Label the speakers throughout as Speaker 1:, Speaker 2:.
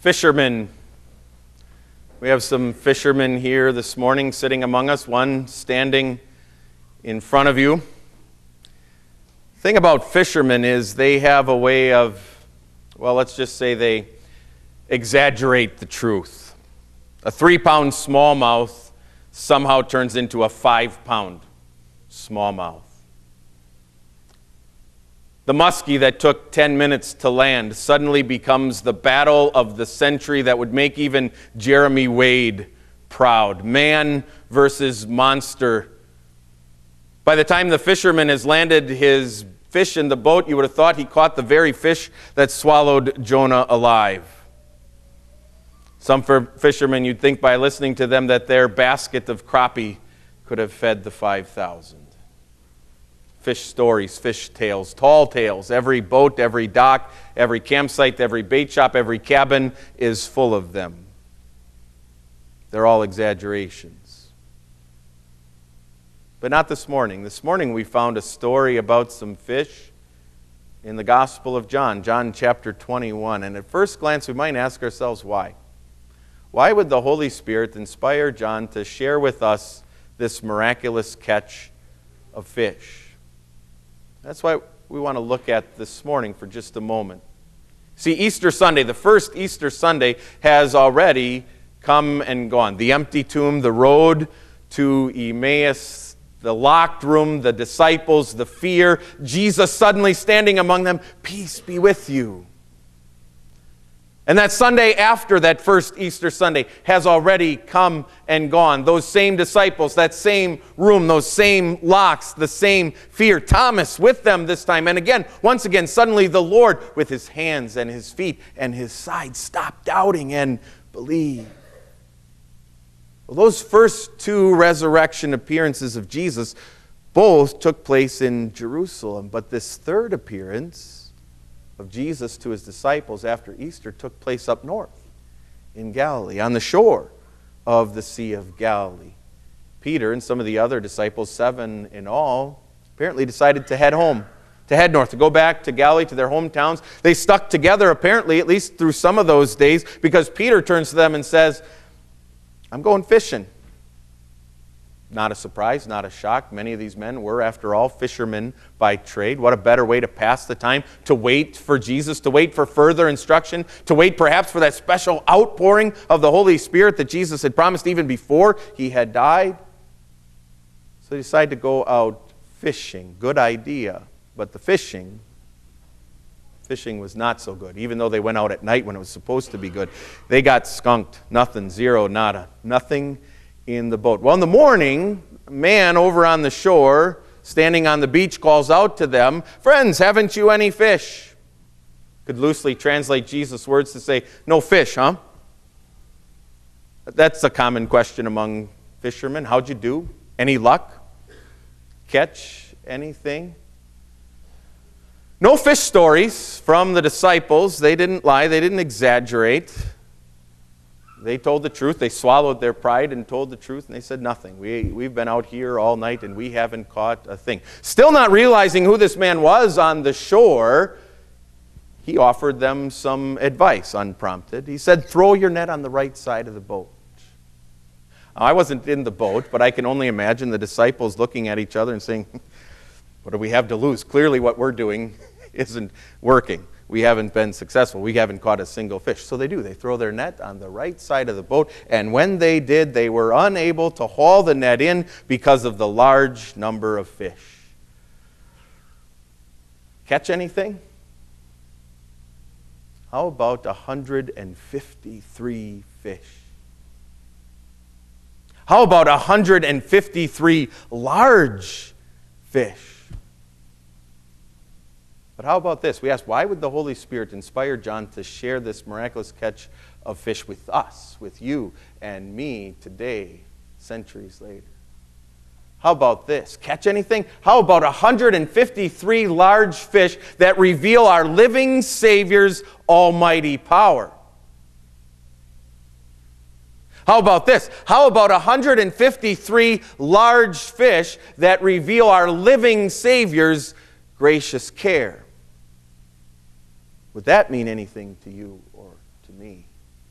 Speaker 1: Fishermen. We have some fishermen here this morning sitting among us, one standing in front of you. The thing about fishermen is they have a way of, well, let's just say they exaggerate the truth. A 3-pound smallmouth somehow turns into a 5-pound smallmouth. The muskie that took 10 minutes to land suddenly becomes the battle of the century that would make even Jeremy Wade proud. Man versus monster. By the time the fisherman has landed his fish in the boat, you would have thought he caught the very fish that swallowed Jonah alive. Some fishermen, you'd think by listening to them that their basket of crappie could have fed the 5,000. Fish stories, fish tales, tall tales. Every boat, every dock, every campsite, every bait shop, every cabin is full of them. They're all exaggerations. But not this morning. This morning we found a story about some fish in the Gospel of John, John chapter 21. And at first glance we might ask ourselves why. Why would the Holy Spirit inspire John to share with us this miraculous catch of fish? That's why we want to look at this morning for just a moment. See, Easter Sunday, the first Easter Sunday, has already come and gone. The empty tomb, the road to Emmaus, the locked room, the disciples, the fear, Jesus suddenly standing among them, peace be with you. And that Sunday after that first Easter Sunday has already come and gone. Those same disciples, that same room, those same locks, the same fear. Thomas with them this time. And again, once again, suddenly the Lord with his hands and his feet and his side stop doubting and believe. Well, those first two resurrection appearances of Jesus both took place in Jerusalem. But this third appearance of Jesus to his disciples after Easter took place up north in Galilee, on the shore of the Sea of Galilee. Peter and some of the other disciples, 7 in all, apparently decided to head home, to head north, to go back to Galilee, to their hometowns. They stuck together apparently, at least through some of those days, because Peter turns to them and says, I'm going fishing. Not a surprise, not a shock. Many of these men were, after all, fishermen by trade. What a better way to pass the time, to wait for Jesus, to wait for further instruction, to wait perhaps for that special outpouring of the Holy Spirit that Jesus had promised even before he had died. So they decided to go out fishing. Good idea. But the fishing was not so good. Even though they went out at night when it was supposed to be good, they got skunked. Nothing, zero, nada. Nothing in the boat. Well, in the morning, a man over on the shore, standing on the beach, calls out to them, friends, haven't you any fish? Could loosely translate Jesus' words to say, no fish, huh? That's a common question among fishermen. How'd you do? Any luck? Catch anything? No fish stories from the disciples. They didn't lie. They didn't exaggerate. They told the truth. They swallowed their pride and told the truth, and they said nothing. We've been out here all night, and we haven't caught a thing. Still not realizing who this man was on the shore, he offered them some advice unprompted. He said, throw your net on the right side of the boat. Now, I wasn't in the boat, but I can only imagine the disciples looking at each other and saying, what do we have to lose? Clearly what we're doing isn't working. We haven't been successful. We haven't caught a single fish. So they do. They throw their net on the right side of the boat. And when they did, they were unable to haul the net in because of the large number of fish. Catch anything? How about 153 fish? How about 153 large fish? But how about this? We ask, why would the Holy Spirit inspire John to share this miraculous catch of fish with us, with you and me today, centuries later? How about this? Catch anything? How about 153 large fish that reveal our living Savior's almighty power? How about this? How about 153 large fish that reveal our living Savior's gracious care? Would that mean anything to you or to me?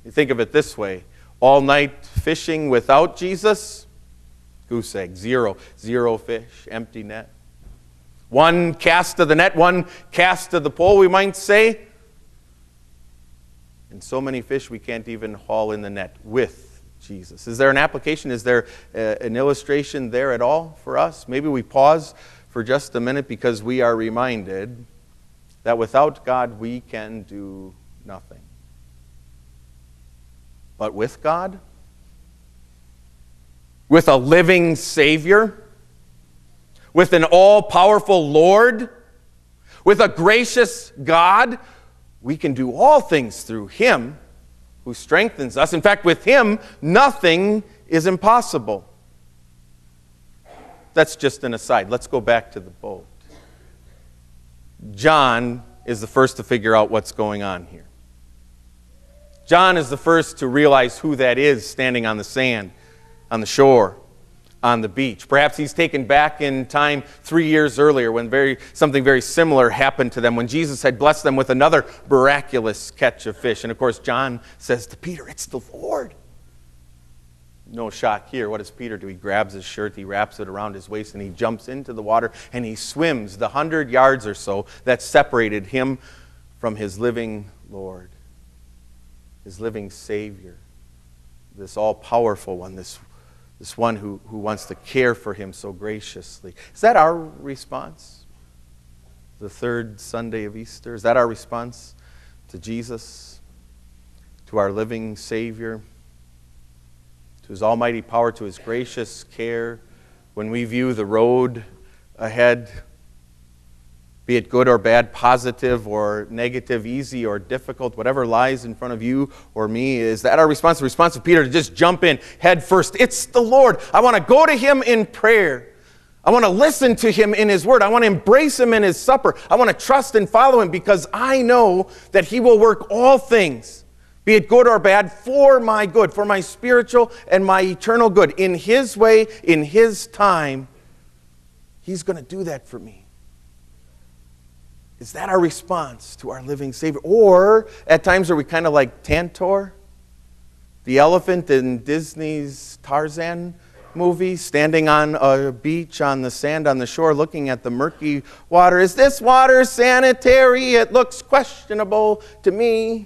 Speaker 1: You think of it this way. All night fishing without Jesus, goose egg, zero fish, empty net. One cast of the net, one cast of the pole, we might say. And so many fish we can't even haul in the net with Jesus. Is there an application? Is there an illustration there at all for us? Maybe we pause for just a minute because we are reminded that without God we can do nothing. But with God, with a living Savior, with an all-powerful Lord, with a gracious God, we can do all things through Him who strengthens us. In fact, with Him, nothing is impossible. That's just an aside. Let's go back to the boat. John is the first to figure out what's going on here. John is the first to realize who that is standing on the sand, on the shore, on the beach. Perhaps he's taken back in time 3 years earlier when something very similar happened to them, when Jesus had blessed them with another miraculous catch of fish. And of course, John says to Peter, "It's the Lord." No shock here. What does Peter do? He grabs his shirt, he wraps it around his waist, and he jumps into the water, and he swims the 100 yards or so that separated him from his living Lord, his living Savior, this all-powerful one, this one who wants to care for him so graciously. Is that our response? The third Sunday of Easter? Is that our response to Jesus, to our living Savior, to His almighty power, to His gracious care when we view the road ahead, be it good or bad, positive or negative, easy or difficult, whatever lies in front of you or me? Is that our response? The response of Peter to just jump in head first. It's the Lord. I want to go to Him in prayer. I want to listen to Him in His Word. I want to embrace Him in His supper. I want to trust and follow Him because I know that He will work all things, be it good or bad, for my good, for my spiritual and my eternal good. In His way, in His time, He's going to do that for me. Is that our response to our living Savior? Or at times are we kind of like Tantor, the elephant in Disney's Tarzan movie, standing on a beach on the sand on the shore looking at the murky water? Is this water sanitary? It looks questionable to me.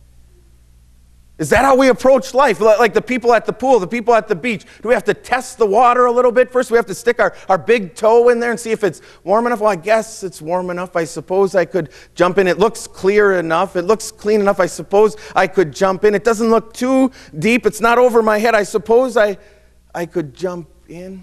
Speaker 1: Is that how we approach life? Like the people at the pool, the people at the beach. Do we have to test the water a little bit first? We have to stick our big toe in there and see if it's warm enough? Well, I guess it's warm enough. I suppose I could jump in. It looks clear enough. It looks clean enough. I suppose I could jump in. It doesn't look too deep. It's not over my head. I suppose I could jump in.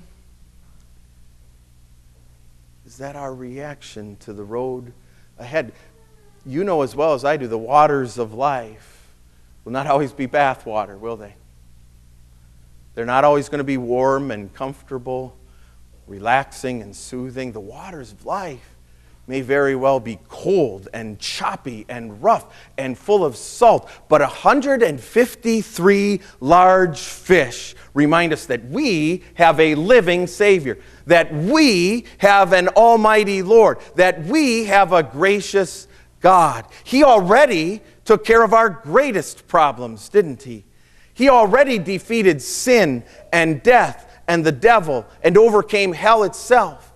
Speaker 1: Is that our reaction to the road ahead? You know as well as I do, the waters of life will not always be bath water, will they? They're not always going to be warm and comfortable, relaxing and soothing. The waters of life may very well be cold and choppy and rough and full of salt. But 153 large fish remind us that we have a living Savior, that we have an almighty Lord, that we have a gracious God. He already took care of our greatest problems, didn't He? He already defeated sin and death and the devil and overcame hell itself.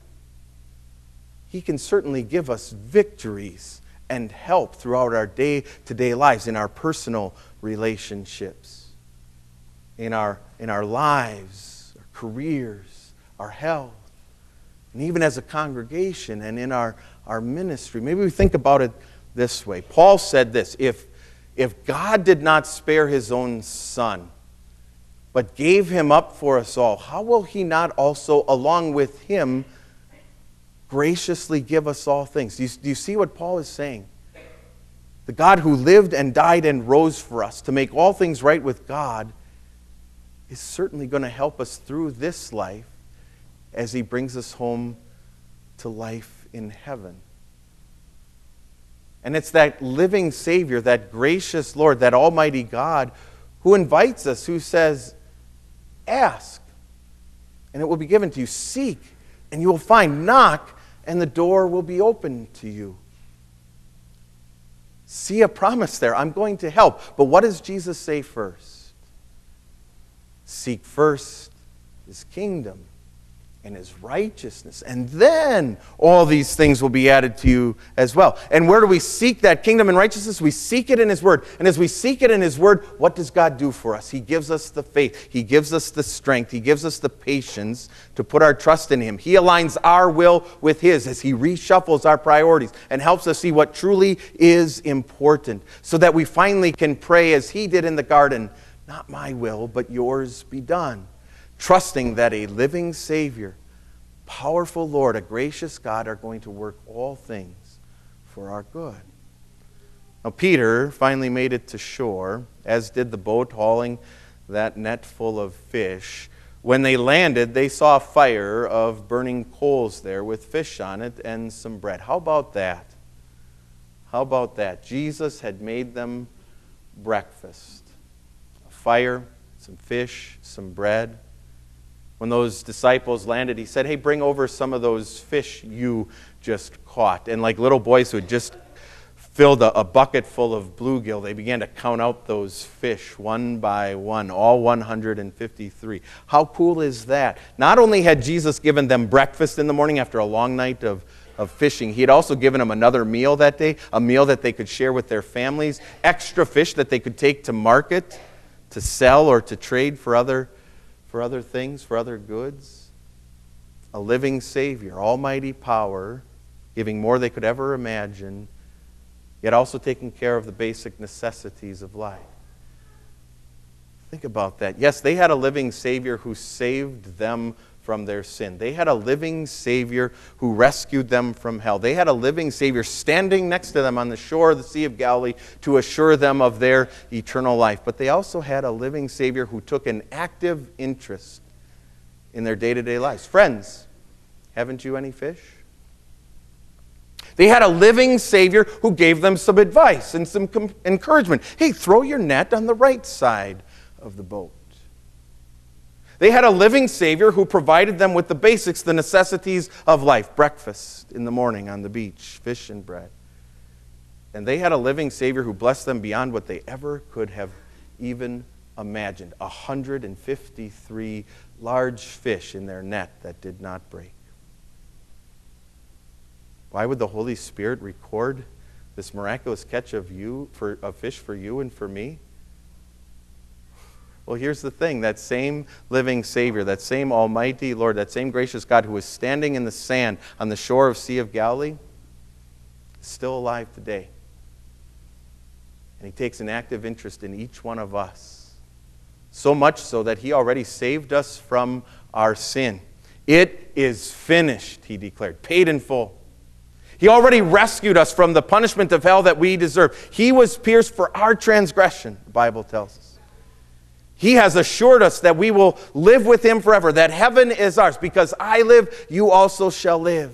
Speaker 1: He can certainly give us victories and help throughout our day-to-day lives, in our personal relationships, in our lives, our careers, our health, and even as a congregation and in our ministry. Maybe we think about it this way. Paul said this: if God did not spare His own Son, but gave Him up for us all, how will He not also, along with Him, graciously give us all things? Do you see what Paul is saying? The God who lived and died and rose for us to make all things right with God is certainly going to help us through this life as He brings us home to life in heaven. And it's that living Savior, that gracious Lord, that almighty God who invites us, who says, ask, and it will be given to you. Seek, and you will find. Knock, and the door will be open to you. See a promise there. I'm going to help. But what does Jesus say first? Seek first His kingdom and His righteousness, and then all these things will be added to you as well. And where do we seek that kingdom and righteousness? We seek it in His Word. And as we seek it in His Word, what does God do for us? He gives us the faith. He gives us the strength. He gives us the patience to put our trust in Him. He aligns our will with His as He reshuffles our priorities and helps us see what truly is important, so that we finally can pray as He did in the garden, not my will, but yours be done. Trusting that a living Savior, powerful Lord, a gracious God are going to work all things for our good. Now, Peter finally made it to shore, as did the boat hauling that net full of fish. When they landed, they saw a fire of burning coals there with fish on it and some bread. How about that? How about that? Jesus had made them breakfast. A fire, some fish, some bread. When those disciples landed, He said, hey, bring over some of those fish you just caught. And like little boys who had just filled a bucket full of bluegill, they began to count out those fish one by one, all 153. How cool is that? Not only had Jesus given them breakfast in the morning after a long night of fishing, He had also given them another meal that day, a meal that they could share with their families, extra fish that they could take to market, to sell or to trade for other things, for other goods. A living Savior, almighty power, giving more they could ever imagine, yet also taking care of the basic necessities of life. Think about that. Yes, they had a living Savior who saved them from their sin. They had a living Savior who rescued them from hell. They had a living Savior standing next to them on the shore of the Sea of Galilee to assure them of their eternal life. But they also had a living Savior who took an active interest in their day-to-day lives. Friends, haven't you any fish? They had a living Savior who gave them some advice and some encouragement. Hey, throw your net on the right side of the boat. They had a living Savior who provided them with the basics, the necessities of life. Breakfast in the morning on the beach, fish and bread. And they had a living Savior who blessed them beyond what they ever could have even imagined. 153 large fish in their net that did not break. Why would the Holy Spirit record this miraculous catch of fish for you and for me? Well, here's the thing. That same living Savior, that same almighty Lord, that same gracious God who was standing in the sand on the shore of Sea of Galilee is still alive today. And He takes an active interest in each one of us. So much so that He already saved us from our sin. It is finished, He declared, paid in full. He already rescued us from the punishment of hell that we deserve. He was pierced for our transgression, the Bible tells us. He has assured us that we will live with Him forever, that heaven is ours. Because I live, you also shall live.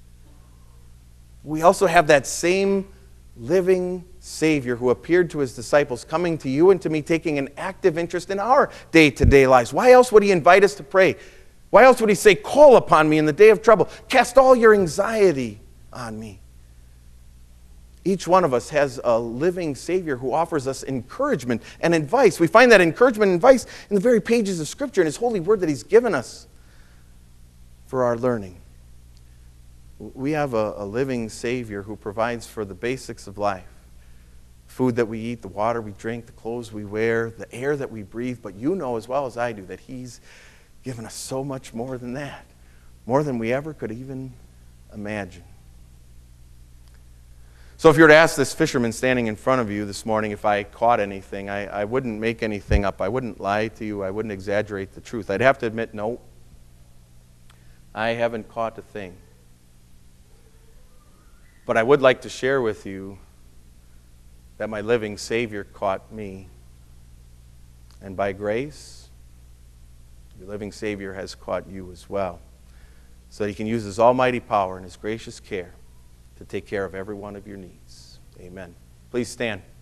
Speaker 1: We also have that same living Savior who appeared to His disciples, coming to you and to me, taking an active interest in our day-to-day lives. Why else would He invite us to pray? Why else would He say, call upon me in the day of trouble? Cast all your anxiety on me. Each one of us has a living Savior who offers us encouragement and advice. We find that encouragement and advice in the very pages of Scripture and His holy word that He's given us for our learning. We have a living Savior who provides for the basics of life. Food that we eat, the water we drink, the clothes we wear, the air that we breathe. But you know as well as I do that He's given us so much more than that. More than we ever could even imagine. So if you were to ask this fisherman standing in front of you this morning if I caught anything, I wouldn't make anything up. I wouldn't lie to you. I wouldn't exaggerate the truth. I'd have to admit, no, I haven't caught a thing. But I would like to share with you that my living Savior caught me. And by grace, your living Savior has caught you as well. So that He can use His almighty power and His gracious care to take care of every one of your needs. Amen. Please stand.